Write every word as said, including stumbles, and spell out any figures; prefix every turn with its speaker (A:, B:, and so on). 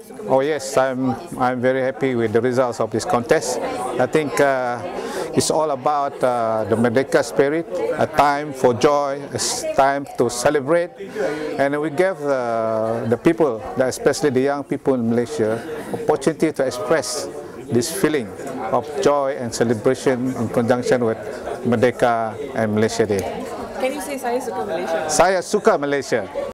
A: suka
B: Oh yes, I'm I'm very happy with the results of this contest. I think uh, it's all about uh, the Merdeka spirit, a time for joy, a time to celebrate, and we gave uh, the people, especially the young people in Malaysia, opportunity to express this feeling of joy and celebration in conjunction with Merdeka and Malaysia Day.
A: Can you say saya suka Malaysia?
B: Saya suka Malaysia.